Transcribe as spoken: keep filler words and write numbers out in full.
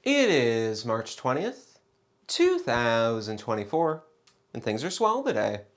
It is March twentieth, two thousand twenty-four, and things are swell today.